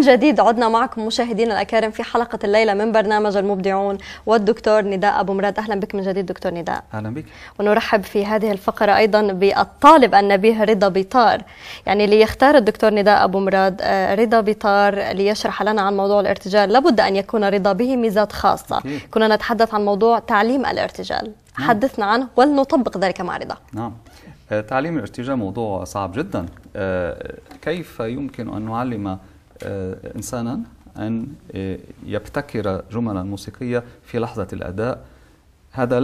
جديد عدنا معكم مشاهدينا الأكارم في حلقة الليلة من برنامج المبدعون والدكتور نداء أبو مراد. أهلا بك من جديد دكتور نداء. أهلا بك. ونرحب في هذه الفقرة أيضا بالطالب النبيه رضا بيطار، يعني ليختار الدكتور نداء أبو مراد رضا بيطار ليشرح لنا عن موضوع الارتجال. لابد أن يكون رضا به ميزات خاصة. كنا نتحدث عن موضوع تعليم الارتجال. نعم. حدثنا عنه ولنطبق ذلك مع رضا. نعم. تعليم الارتجال موضوع صعب جدا. كيف يمكن أن نعلم إنسانا أن يبتكر جملا موسيقية في لحظة الأداء؟ هذا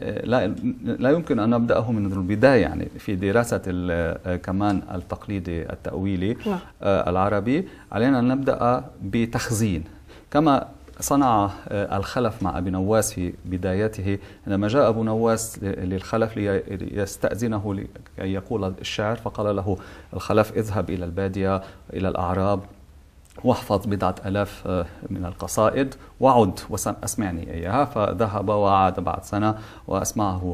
لا يمكن أن نبدأه من البداية، يعني في دراسة كمان التقليد التأويلي العربي علينا أن نبدأ بتخزين، كما صنع الخلف مع أبي نواس في بدايته. عندما جاء أبو نواس للخلف ليستأذنه لكي يقول الشعر، فقال له الخلف: اذهب إلى البادية إلى الأعراب واحفظ 10,000 من القصائد وعد وأسمعني إياها. فذهب وعاد بعد سنة وأسمعه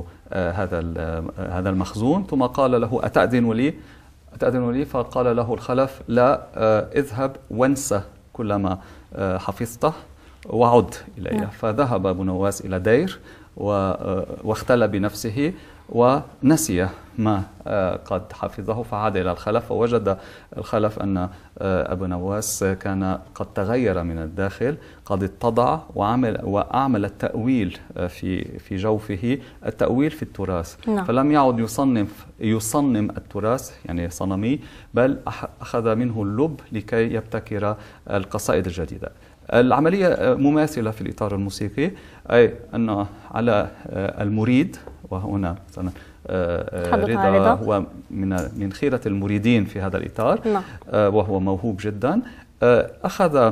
هذا المخزون، ثم قال له: أتأذن لي؟ فقال له الخلف: لا، اذهب وانسى كل ما حفظته وعد إليه. فذهب أبو نواس إلى دير واختل بنفسه ونسي ما قد حفظه، فعاد إلى الخلف فوجد الخلف أن أبو نواس كان قد تغير من الداخل، قد اتضع وأعمل التأويل في جوفه، التأويل في التراث. فلم يعد يصنم التراث يعني صنمي، بل أخذ منه اللب لكي يبتكر القصائد الجديدة. العملية مماثلة في الإطار الموسيقي، أي أن على المريد، وهنا مثلا رضا هو من خيرة المريدين في هذا الإطار، وهو موهوب جدا، أخذ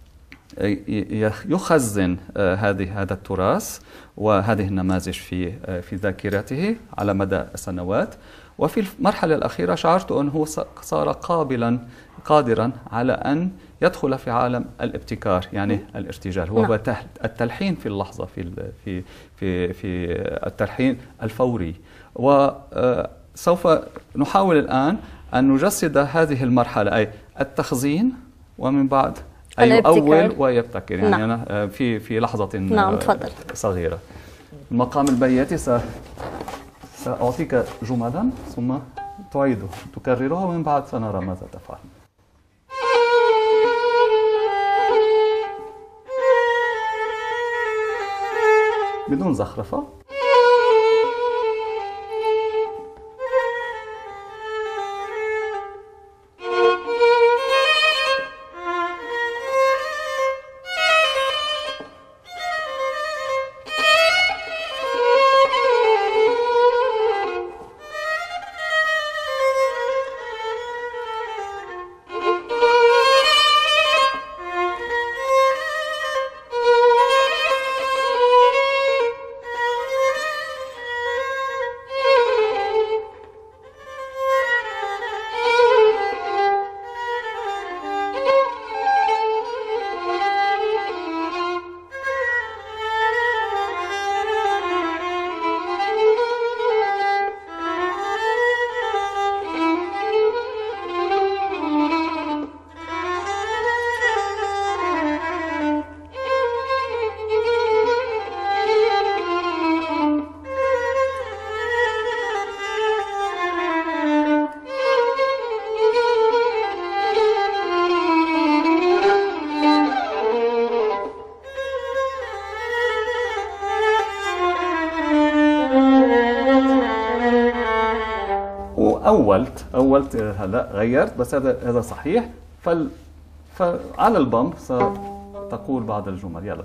يخزن هذا التراث وهذه النماذج في ذاكرته على مدى السنوات. وفي المرحلة الأخيرة شعرت أنه صار قادرا على أن يدخل في عالم الابتكار، يعني الارتجال هو التلحين في اللحظة، في التلحين الفوري. وسوف نحاول الآن أن نجسد هذه المرحلة، أي التخزين ومن بعد يؤول ويبتكر، يعني أنا في لحظة صغيرة. المقام البياتي سأعطيك جملا ثم تكررها ومن بعد سنرى ماذا تفعل. بدون زخرفة. أولت هلا غيرت، بس هذا صحيح. فعلى البمب ستقول بعض الجمل. يلا.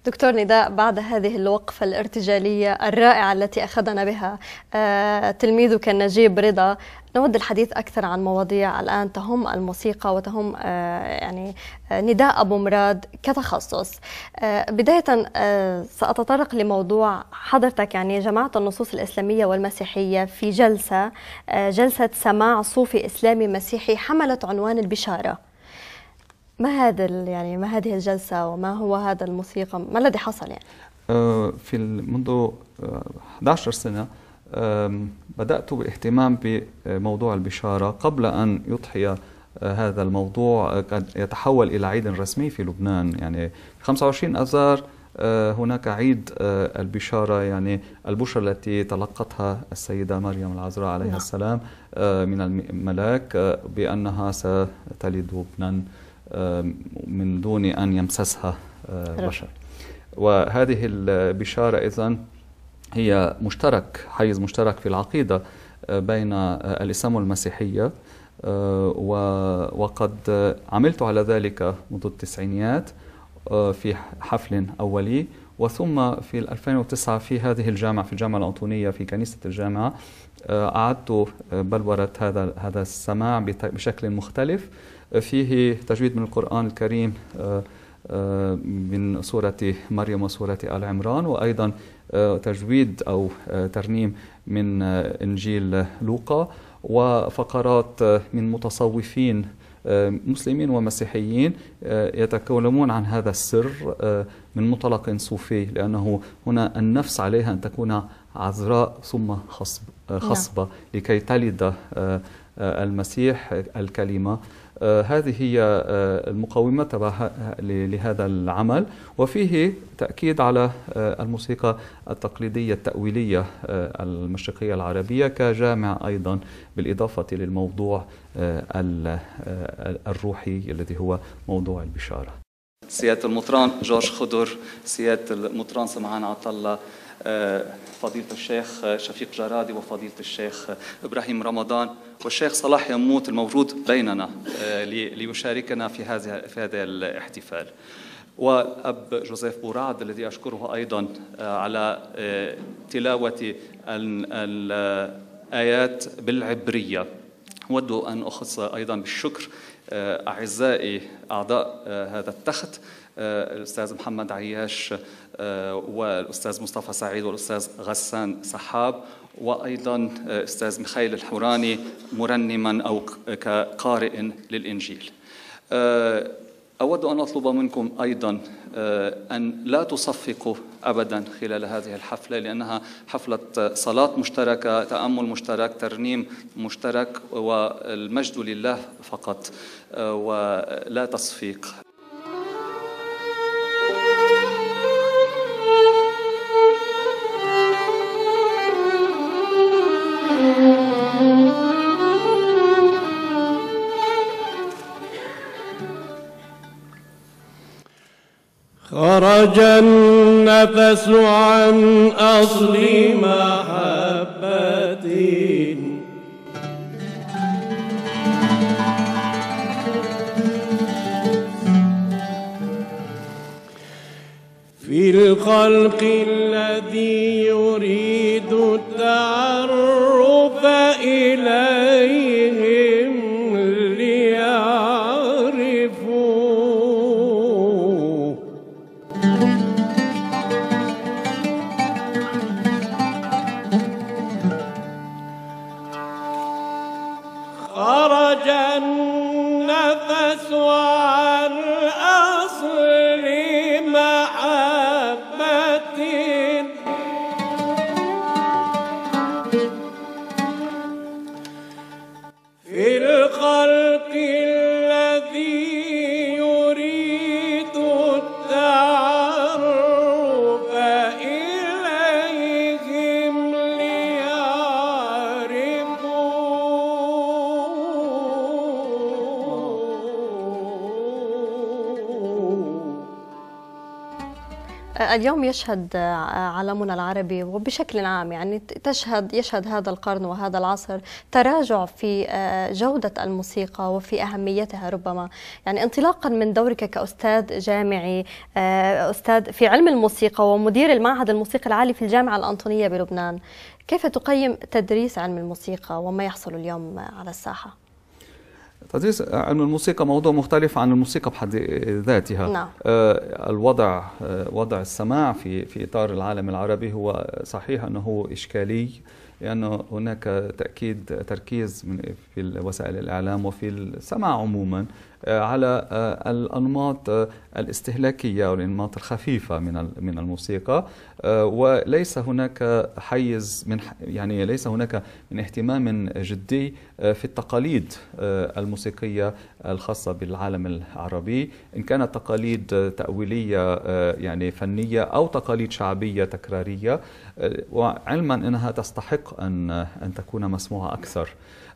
دكتور نداء، بعد هذه الوقفة الارتجالية الرائعة التي أخذنا بها تلميذك نجيب رضا، نود الحديث أكثر عن مواضيع الآن تهم الموسيقى وتهم يعني نداء أبو مراد كتخصص. بداية سأتطرق لموضوع حضرتك، يعني جمعت النصوص الإسلامية والمسيحية في جلسة سماع صوفي إسلامي مسيحي حملت عنوان البشارة. ما هذه الجلسة وما هو هذا الموسيقى؟ ما الذي حصل يعني؟ في منذ 11 سنة بدأت بالاهتمام بموضوع البشارة قبل أن يضحي هذا الموضوع قد يتحول إلى عيد رسمي في لبنان. يعني 25 آذار هناك عيد البشارة، يعني البشرى التي تلقتها السيدة مريم العذراء عليها السلام من الملاك بأنها ستلد ابنا من دون أن يمسسها بشر. وهذه البشارة إذن هي حيز مشترك في العقيدة بين الإسلام والمسيحية، وقد عملت على ذلك منذ التسعينيات في حفل أولي، وثم في 2009 في هذه الجامعة، في الجامعة الأنطونية في كنيسة الجامعة، أعدت بلورة هذا السماع بشكل مختلف، فيه تجويد من القرآن الكريم من سورة مريم وسورة آل عمران، وأيضا تجويد أو ترنيم من إنجيل لوقا، وفقرات من متصوفين مسلمين ومسيحيين يتكلمون عن هذا السر من منطلق صوفي، لأنه هنا النفس عليها أن تكون عذراء ثم خصبة لكي تلد المسيح الكلمة. هذه هي المقومات لهذا العمل، وفيه تأكيد على الموسيقى التقليدية التأويلية المشرقية العربية كجامع أيضا، بالإضافة للموضوع الروحي الذي هو موضوع البشارة. سيادة المطران جورج خضر، سيادة المطران سمعان عطلة، فضيلة الشيخ شفيق جرادي، وفضيلة الشيخ إبراهيم رمضان، والشيخ صلاح يموت الموجود بيننا ليشاركنا في هذا الاحتفال، والأب جوزيف بورعد الذي أشكره أيضا على تلاوة الآيات بالعبرية. أود أن أخص أيضا بالشكر أعزائي أعضاء هذا التخت، الأستاذ محمد عياش والأستاذ مصطفى سعيد والأستاذ غسان سحاب، وأيضا الأستاذ ميخائيل الحوراني مرنما أو كقارئ للإنجيل. أود أن أطلب منكم أيضا أن لا تصفقوا أبدا خلال هذه الحفلة، لأنها حفلة صلاة مشتركة، تأمل مشترك، ترنيم مشترك، والمجد لله فقط ولا تصفيق. خرج النفس عن أصل محبة في الخلق الذي يريد التعرف إليهم ليعرفوا. خرج النفس عن أصل محبة في الخلق الذي يريد اليوم يشهد عالمنا العربي وبشكل عام يعني يشهد هذا القرن وهذا العصر تراجع في جودة الموسيقى وفي أهميتها ربما. يعني انطلاقا من دورك كأستاذ جامعي، أستاذ في علم الموسيقى ومدير المعهد الموسيقي العالي في الجامعة الأنطونية بلبنان، كيف تقيم تدريس علم الموسيقى وما يحصل اليوم على الساحة؟ تدريس علم الموسيقى موضوع مختلف عن الموسيقى بحد ذاتها. نعم. وضع السماع في إطار العالم العربي هو صحيح أنه إشكالي، لأنه هناك تركيز في وسائل الإعلام وفي السماع عموما على الأنماط الاستهلاكية والأنماط الخفيفة من الموسيقى، وليس هناك ليس هناك من اهتمام جدي في التقاليد الموسيقية الخاصة بالعالم العربي، إن كانت تقاليد تأويلية يعني فنية أو تقاليد شعبية تكرارية، وعلما أنها تستحق أن تكون مسموعة أكثر.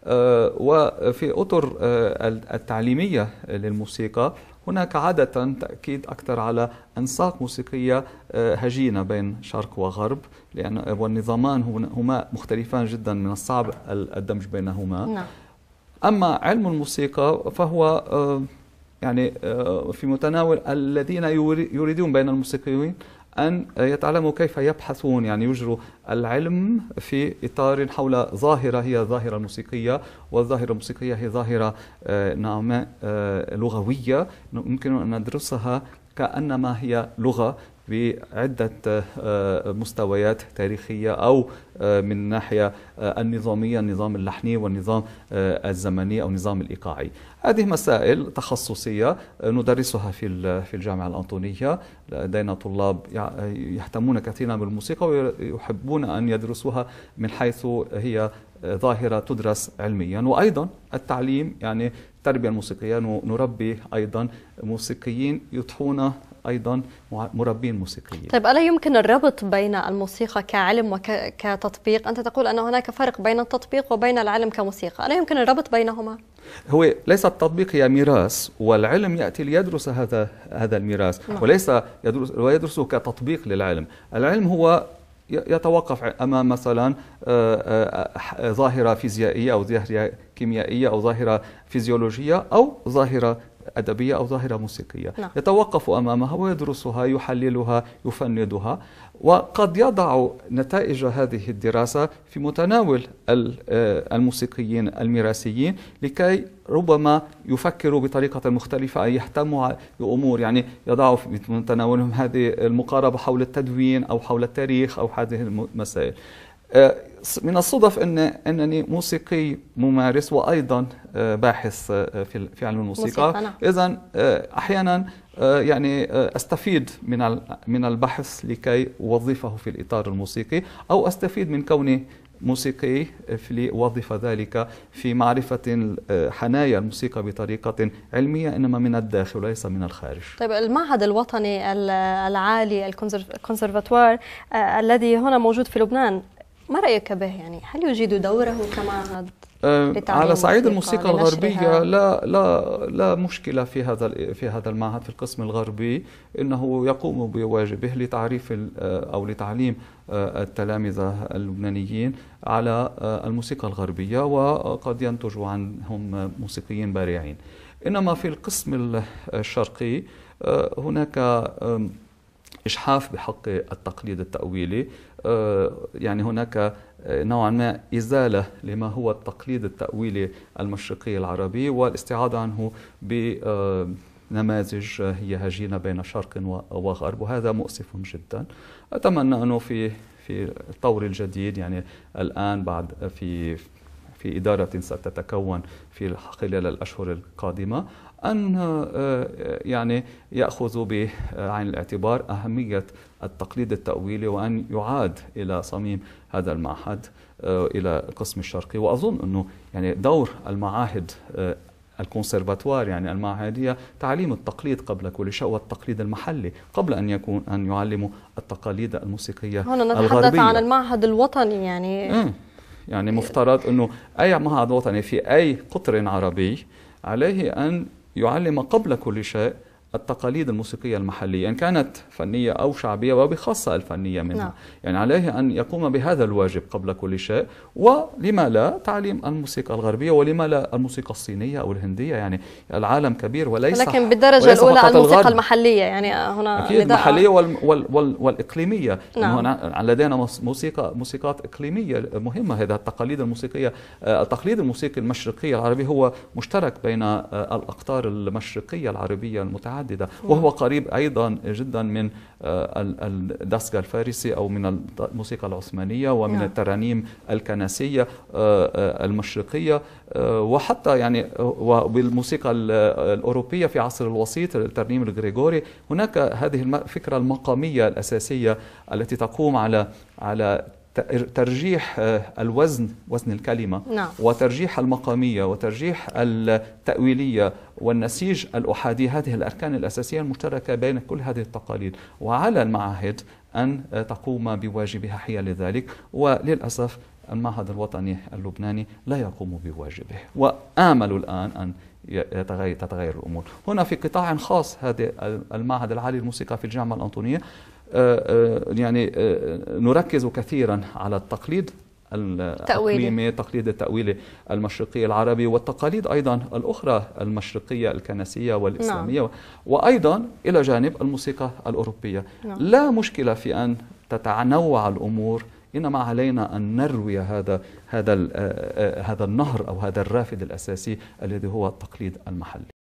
وفي أطر التعليمية للموسيقى هناك عادة تأكيد أكثر على أنساق موسيقية هجينة بين شرق وغرب، والنظامان هما مختلفان جدا، من الصعب الدمج بينهما. نعم. أما علم الموسيقى فهو يعني في متناول الذين يريدون بين الموسيقيين أن يتعلموا كيف يبحثون، يعني يجروا العلم في إطار حول ظاهرة هي ظاهرة موسيقية، والظاهرة الموسيقية هي ظاهرة نعم لغوية يمكن أن ندرسها كأنما هي لغة بعدة مستويات تاريخية أو من الناحية النظامية، النظام اللحني والنظام الزمني أو النظام الإيقاعي. هذه مسائل تخصصية ندرسها في الجامعة الأنطونية. لدينا طلاب يهتمون كثيرا بالموسيقى ويحبون أن يدرسوها من حيث هي ظاهرة تدرس علميا. وأيضا التعليم، يعني التربية الموسيقية، نربي أيضا موسيقيين يضحون أيضا مربين موسيقيين. طيب، ألا يمكن الربط بين الموسيقى كعلم وكتطبيق؟ أنت تقول أن هناك فرق بين التطبيق وبين العلم كموسيقى، ألا يمكن الربط بينهما؟ هو ليس التطبيق هي ميراث، والعلم يأتي ليدرس هذا الميراث، وليس يدرسه كتطبيق للعلم. العلم هو يتوقف أمام مثلا ظاهرة فيزيائية أو ظاهرة كيميائية أو ظاهرة فيزيولوجية أو ظاهرة أدبية أو ظاهرة موسيقية. نعم. يتوقف أمامها ويدرسها، يحللها، يفندها، وقد يضع نتائج هذه الدراسة في متناول الموسيقيين الميراثيين لكي ربما يفكروا بطريقة مختلفة، أن يهتموا بأمور، يعني يضعوا في متناولهم هذه المقاربة حول التدوين أو حول التاريخ أو هذه المسائل. من الصدف أنني موسيقي ممارس وأيضا باحث في علم الموسيقى. نعم. إذن أحيانا يعني أستفيد من البحث لكي أوظفه في الإطار الموسيقي، أو أستفيد من كوني موسيقي لأوظف ذلك في معرفة حنايا الموسيقى بطريقة علمية، إنما من الداخل وليس من الخارج. طيب، المعهد الوطني العالي الكونسرفاتوار الذي هنا موجود في لبنان، ما رأيك به؟ يعني هل يجيد دوره كمعهد على صعيد الموسيقى الغربية؟ لا مشكلة في هذا المعهد في القسم الغربي، إنه يقوم بواجبه لتعريف أو لتعليم التلامذة اللبنانيين على الموسيقى الغربية، وقد ينتج عنهم موسيقيين بارعين. إنما في القسم الشرقي هناك إجحاف بحق التقليد التأويلي، يعني هناك نوعا ما إزالة لما هو التقليد التأويلي المشرقي العربي، والاستعاضة عنه بنماذج هي هجينة بين شرق وغرب، وهذا مؤسف جدا. أتمنى أنه في الطور الجديد، يعني الآن بعد في إدارة ستتكون في خلال الأشهر القادمة، أن يعني يأخذوا بعين الاعتبار أهمية التقليد التأويلي، وأن يعاد إلى صميم هذا المعهد إلى القسم الشرقي. وأظن أنه يعني دور المعاهد الكونسرفاتوار، يعني المعاهد، هي تعليم التقليد قبل كل شيء، والتقليد المحلي قبل أن يعلموا التقاليد الموسيقية هنا الغربية. نتحدث عن المعهد الوطني، يعني مفترض أنه أي معهد وطني في أي قطر عربي عليه أن يعلم قبل كل شيء التقاليد الموسيقية المحلية إن كانت فنية أو شعبية، وبخاصة الفنية منها. نعم. يعني عليه أن يقوم بهذا الواجب قبل كل شيء. ولما لا تعليم الموسيقى الغربية، ولما لا الموسيقى الصينية أو الهندية؟ يعني العالم كبير، لكن بالدرجة الأولى الموسيقى المحلية، يعني هنا أكيد المحلية والإقليمية. نعم. هنا لدينا موسيقات إقليمية مهمة. هذا التقاليد الموسيقية، التقليد الموسيقي المشرقي العربي هو مشترك بين الأقطار المشرقية العربية المتعددة، وهو قريب أيضا جدا من الدسقة الفارسي أو من الموسيقى العثمانية ومن الترانيم الكنسية المشرقية، وحتى يعني وبالموسيقى الأوروبية في عصر الوسيط الترنيم الغريغوري. هناك هذه الفكرة المقامية الأساسية التي تقوم على ترجيح الوزن، وزن الكلمة، نعم. وترجيح المقامية وترجيح التأويلية والنسيج الأحادي. هذه الأركان الأساسية المشتركة بين كل هذه التقاليد، وعلى المعاهد أن تقوم بواجبها حيال ذلك. وللأسف المعهد الوطني اللبناني لا يقوم بواجبه، وآمل الآن أن تتغير الأمور. هنا في قطاع خاص، هذا المعهد العالي للموسيقى في الجامعة الأنطونية، يعني نركز كثيرا على التقليد التقليدي، التقليد التأويلي المشرقي العربي، والتقاليد أيضا الأخرى المشرقية الكنسية والإسلامية. نعم. وأيضا إلى جانب الموسيقى الأوروبية. نعم. لا مشكلة في أن تتنوع الأمور، إنما علينا أن نروي هذا النهر أو هذا الرافد الأساسي الذي هو التقليد المحلي.